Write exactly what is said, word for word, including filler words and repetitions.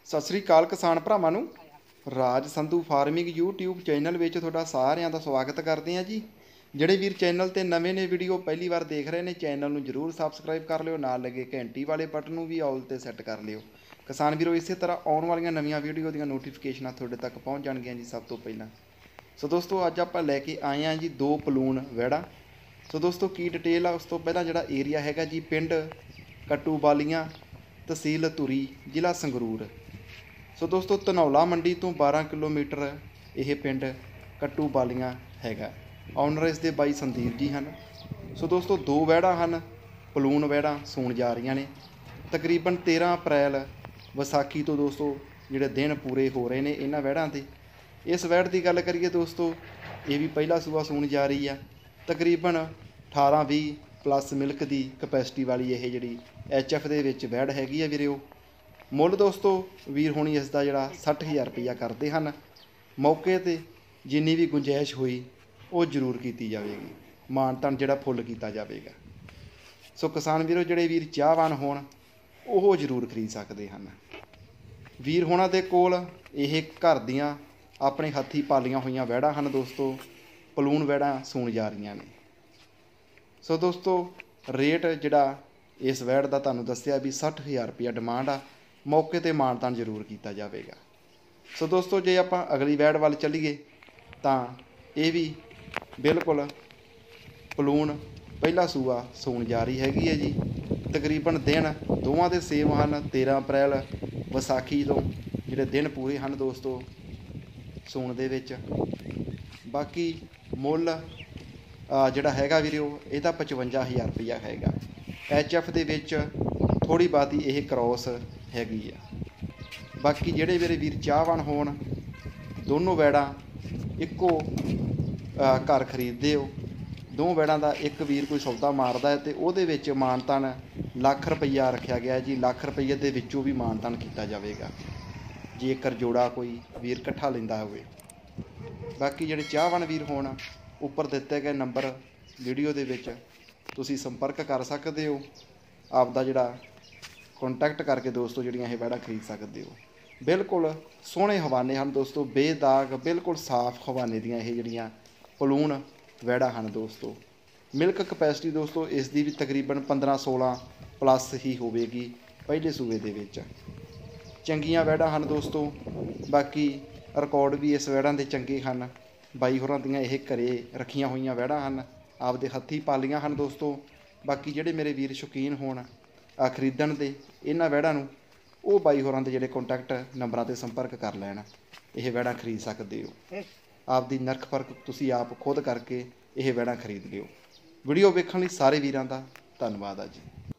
ਸਤਿ ਸ੍ਰੀ ਅਕਾਲ ਕਿਸਾਨ ਭਰਾਵਾਂ ਨੂੰ। Raj Sandhu farming YouTube channel ਵਿੱਚ ਤੁਹਾਡਾ ਸਾਰਿਆਂ ਦਾ ਸਵਾਗਤ ਕਰਦੇ ਹਾਂ ਜੀ। ਜਿਹੜੇ ਵੀਰ ਚੈਨਲ ਤੇ ਨਵੇਂ ਨੇ ਵੀਡੀਓ ਪਹਿਲੀ ਵਾਰ ਦੇਖ ਰਹੇ ਨੇ, ਚੈਨਲ ਨੂੰ ਜਰੂਰ ਸਬਸਕ੍ਰਾਈਬ ਕਰ ਲਿਓ, ਨਾਲ ਲੱਗੇ ਘੰਟੀ ਵਾਲੇ ਬਟਨ ਨੂੰ ਵੀ ਆਲ ਤੇ ਸੈੱਟ ਕਰ ਲਿਓ। ਕਿਸਾਨ ਵੀਰੋ, ਇਸੇ ਤਰ੍ਹਾਂ ਆਉਣ ਵਾਲੀਆਂ ਨਵੀਆਂ ਵੀਡੀਓ ਦੀਆਂ ਨੋਟੀਫਿਕੇਸ਼ਨਾਂ ਤੁਹਾਡੇ ਤੱਕ ਪਹੁੰਚ ਜਾਣਗੀਆਂ ਜੀ ਸਭ ਤੋਂ ਪਹਿਲਾਂ। ਸੋ ਦੋਸਤੋ, ਅੱਜ ਆਪਾਂ ਲੈ ਕੇ ਆਏ ਹਾਂ ਜੀ ਦੋ ਪਲੂਣ ਵੈੜਾਂ। ਸੋ ਦੋਸਤੋ, ਕੀ ਡਿਟੇਲ ਆ ਉਸ ਤੋਂ ਪਹਿਲਾਂ ਜਿਹੜਾ ਏਰੀਆ ਹੈਗਾ ਜੀ, ਪਿੰਡ ਕੱਟੂ ਬਾਲੀਆਂ, ਤਹਿਸੀਲ ਧੂਰੀ, ਜ਼ਿਲ੍ਹਾ ਸੰਗਰੂਰ। ਸੋ ਦੋਸਤੋ, ਧਨੌਲਾ ਮੰਡੀ ਤੋਂ ਬਾਰਾਂ ਕਿਲੋਮੀਟਰ ਇਹ ਪਿੰਡ ਕੱਟੂ ਬਾਲੀਆਂ ਹੈਗਾ। ਓਨਰ ਇਸ ਦੇ ਬਾਈ ਸੰਦੀਪ ਜੀ ਹਨ। ਸੋ ਦੋਸਤੋ, ਦੋ ਵੈੜਾਂ ਹਨ, ਪਲੂਣ ਵੈੜਾਂ ਸੂਣ ਜਾ ਰਹੀਆਂ ਨੇ। ਤਕਰੀਬਨ ਤੇਰ੍ਹਾਂ ਅਪ੍ਰੈਲ ਵਿਸਾਖੀ ਤੋਂ ਦੋਸਤੋ ਜਿਹੜੇ ਦਿਨ ਪੂਰੇ ਹੋ ਰਹੇ ਨੇ ਇਹਨਾਂ ਵੈੜਾਂ ਦੇ। ਇਸ ਵੈੜ ਦੀ ਗੱਲ ਕਰੀਏ ਦੋਸਤੋ, ਇਹ ਵੀ ਪਹਿਲਾ ਸੂਆ ਸੂਣ ਜਾ ਰਹੀ ਆ। ਤਕਰੀਬਨ ਅਠਾਰਾਂ ਵੀਹ ਪਲੱਸ ਮਿਲਕ ਦੀ ਕਪੈਸਿਟੀ ਵਾਲੀ ਇਹ ਜਿਹੜੀ ਐਚ ਐਫ ਦੇ ਵਿੱਚ ਵੈੜ ਹੈਗੀ ਆ ਵੀਰਿਓ। ਮੁੱਲ ਦੋਸਤੋ ਵੀਰ ਹੋਣੀ ਇਸ ਦਾ ਜਿਹੜਾ ਸੱਠ ਹਜ਼ਾਰ ਰੁਪਈਆ ਕਰਦੇ ਹਨ। ਮੌਕੇ 'ਤੇ ਜਿੰਨੀ ਵੀ ਗੁੰਜਾਇਸ਼ ਹੋਈ ਉਹ ਜ਼ਰੂਰ ਕੀਤੀ ਜਾਵੇਗੀ, ਮਾਣ ਤਾਣ ਜਿਹੜਾ ਫੁੱਲ ਕੀਤਾ ਜਾਵੇਗਾ। ਸੋ ਕਿਸਾਨ ਵੀਰੋ, ਜਿਹੜੇ ਵੀਰ ਚਾਹਵਾਨ ਹੋਣ ਉਹ ਜ਼ਰੂਰ ਖਰੀਦ ਸਕਦੇ ਹਨ। ਵੀਰ ਹੋਣਾ ਦੇ ਕੋਲ ਇਹ ਘਰ ਦੀਆਂ ਆਪਣੇ ਹੱਥੀਂ ਪਾਲੀਆਂ ਹੋਈਆਂ ਵੈੜਾਂ ਹਨ ਦੋਸਤੋ, ਪਲੂਣ ਵੈੜਾਂ ਸੂਣ ਜਾ ਰਹੀਆਂ ਨੇ। ਸੋ ਦੋਸਤੋ, ਰੇਟ ਜਿਹੜਾ ਇਸ ਵੈੜ ਦਾ ਤੁਹਾਨੂੰ ਦੱਸਿਆ ਵੀ ਸੱਠ ਹਜ਼ਾਰ ਰੁਪਈਆ ਡਿਮਾਂਡ ਆ, ਮੌਕੇ 'ਤੇ ਮਾਣ ਤਾਣ ਜ਼ਰੂਰ ਕੀਤਾ ਜਾਵੇਗਾ। ਸੋ ਦੋਸਤੋ, ਜੇ ਆਪਾਂ ਅਗਲੀ ਵੈੜ ਵੱਲ ਚੱਲੀਏ ਤਾਂ ਇਹ ਵੀ ਬਿਲਕੁਲ ਪਲੂਣ ਪਹਿਲਾ ਸੂਆ ਸੂਣ ਜਾ ਰਹੀ ਹੈਗੀ ਹੈ ਜੀ। ਤਕਰੀਬਨ ਦਿਨ ਦੋਵਾਂ ਦੇ ਸੇਮ ਹਨ, ਤੇਰ੍ਹਾਂ ਅਪ੍ਰੈਲ ਵਿਸਾਖੀ ਤੋਂ ਜਿਹੜੇ ਦਿਨ ਪੂਰੇ ਹਨ ਦੋਸਤੋ ਸੂਣ ਦੇ ਵਿੱਚ। ਬਾਕੀ ਮੁੱਲ ਜਿਹੜਾ ਹੈਗਾ ਵੀਰੋ ਇਹਦਾ ਪਚਵੰਜਾ ਹਜ਼ਾਰ ਰੁਪਈਆ ਹੈਗਾ। ਐਚ ਐਫ ਦੇ ਵਿੱਚ ਥੋੜ੍ਹੀ ਬਹੁਤੀ ਇਹ ਕਰੋਸ ਹੈਗੀ ਆ। ਬਾਕੀ ਜਿਹੜੇ ਮੇਰੇ ਵੀਰ ਚਾਹਵਾਨ ਹੋਣ ਦੋਨੋਂ ਵੈੜਾਂ ਇੱਕੋ ਘਰ ਖਰੀਦਦੇ ਹੋ, ਦੋ ਵੈੜਾਂ ਦਾ ਇੱਕ ਵੀਰ ਕੋਈ ਸੌਦਾ ਮਾਰਦਾ ਹੈ ਅਤੇ ਉਹਦੇ ਵਿੱਚ ਮਾਨਤਾਨ ਲੱਖ ਰੁਪਈਆ ਰੱਖਿਆ ਗਿਆ ਜੀ। ਲੱਖ ਰੁਪਈਏ ਦੇ ਵਿੱਚੋਂ ਵੀ ਮਾਨਤਾਨ ਕੀਤਾ ਜਾਵੇਗਾ ਜੇਕਰ ਜੋੜਾ ਕੋਈ ਵੀਰ ਇਕੱਠਾ ਲੈਂਦਾ ਹੋਵੇ। ਬਾਕੀ ਜਿਹੜੇ ਚਾਹਵਾਨ ਵੀਰ ਹੋਣ, ਉੱਪਰ ਦਿੱਤੇ ਗਏ ਨੰਬਰ ਵੀਡੀਓ ਦੇ ਵਿੱਚ ਤੁਸੀਂ ਸੰਪਰਕ ਕਰ ਸਕਦੇ ਹੋ। ਆਪਦਾ ਜਿਹੜਾ ਕੰਟੈਕਟ ਕਰਕੇ ਦੋਸਤੋ ਜਿਹੜੀਆਂ ਇਹ ਵੈੜਾਂ ਖਰੀਦ ਸਕਦੇ ਹੋ। ਬਿਲਕੁਲ ਸੋਹਣੇ ਹਵਾਨੇ ਹਨ ਦੋਸਤੋ, ਬੇਦਾਗ ਬਿਲਕੁਲ ਸਾਫ਼ ਹਵਾਨੇ ਦੀਆਂ ਇਹ ਜਿਹੜੀਆਂ ਪਲੂਣ ਵੈੜਾਂ ਹਨ ਦੋਸਤੋ। ਮਿਲਕ ਕਪੈਸਿਟੀ ਦੋਸਤੋ ਇਸ ਦੀ ਵੀ ਤਕਰੀਬਨ ਪੰਦਰਾਂ ਸੋਲ੍ਹਾਂ ਪਲੱਸ ਹੀ ਹੋਵੇਗੀ ਪਹਿਲੇ ਸੂਏ ਦੇ ਵਿੱਚ। ਚੰਗੀਆਂ ਵੈੜਾਂ ਹਨ ਦੋਸਤੋ। ਬਾਕੀ ਰਿਕਾਰਡ ਵੀ ਇਸ ਵੈੜਾਂ ਦੇ ਚੰਗੇ ਹਨ। ਬਾਈ ਹੋਰਾਂ ਦੀਆਂ ਇਹ ਘਰੇ ਰੱਖੀਆਂ ਹੋਈਆਂ ਵੈੜਾਂ ਹਨ, ਆਪਦੇ ਹੱਥੀਂ ਪਾਲੀਆਂ ਹਨ ਦੋਸਤੋ। ਬਾਕੀ ਜਿਹੜੇ ਮੇਰੇ ਵੀਰ ਸ਼ੌਕੀਨ ਹੋਣ ਆ ਖਰੀਦਣ ਦੇ ਇਹਨਾਂ ਵੈੜਾਂ ਨੂੰ, ਉਹ ਬਾਈ ਹੋਰਾਂ ਦੇ ਜਿਹੜੇ ਕੰਟੈਕਟ ਨੰਬਰਾਂ 'ਤੇ ਸੰਪਰਕ ਕਰ ਲੈਣ, ਇਹ ਵੈੜਾਂ ਖਰੀਦ ਸਕਦੇ ਹੋ। ਆਪਦੀ ਨਰਖ ਪਰਖ ਤੁਸੀਂ ਆਪ ਖੁਦ ਕਰਕੇ ਇਹ ਵੈੜਾਂ ਖਰੀਦ ਲਿਓ। ਵੀਡੀਓ ਵੇਖਣ ਲਈ ਸਾਰੇ ਵੀਰਾਂ ਦਾ ਧੰਨਵਾਦ ਆ ਜੀ।